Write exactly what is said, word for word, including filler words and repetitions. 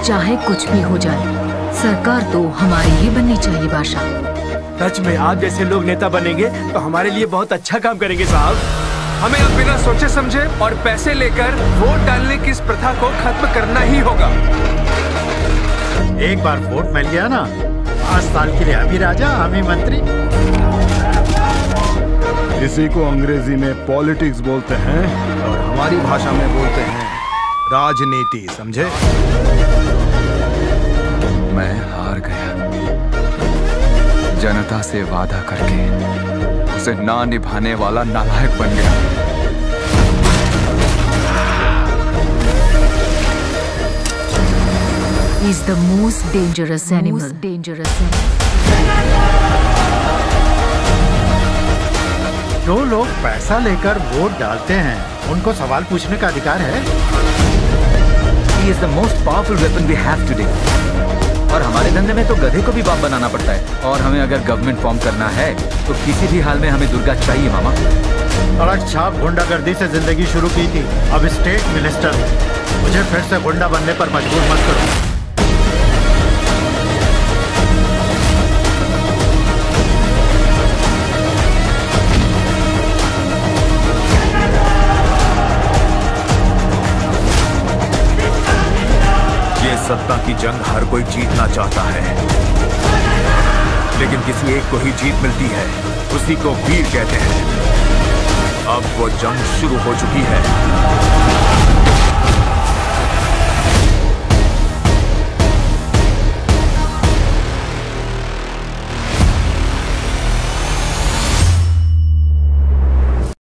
चाहे कुछ भी हो जाए, सरकार तो हमारी ही बननी चाहिए बादशाह। सच में आप जैसे लोग नेता बनेंगे तो हमारे लिए बहुत अच्छा काम करेंगे साहब। हमें अब बिना सोचे समझे और पैसे लेकर वोट डालने की इस प्रथा को खत्म करना ही होगा। एक बार वोट मिल गया ना, पाँच साल के लिए हम ही राजा, हम ही मंत्री। इसी को अंग्रेजी में पॉलिटिक्स बोलते हैं और हमारी भाषा में बोलते हैं राजनीति, समझे? मैं हार गया। जनता से वादा करके उसे ना निभाने वाला नालायक बन गया। He is the most dangerous animal. Most dangerous animal. जो लोग पैसा लेकर वोट डालते हैं, उनको सवाल पूछने का अधिकार है। He is the most powerful weapon we have today. और हमारे धंधे में तो गधे को भी बाप बनाना पड़ता है। और हमें अगर गवर्नमेंट फॉर्म करना है तो किसी भी हाल में हमें दुर्गा चाहिए मामा। सड़क छाप गुंडागर्दी से जिंदगी शुरू की थी, अब स्टेट मिनिस्टर। मुझे फिर से गुंडा बनने पर मजबूर मत करो। सत्ता की जंग हर कोई जीतना चाहता है, लेकिन किसी एक को ही जीत मिलती है, उसी को वीर कहते हैं। अब वो जंग शुरू हो चुकी है।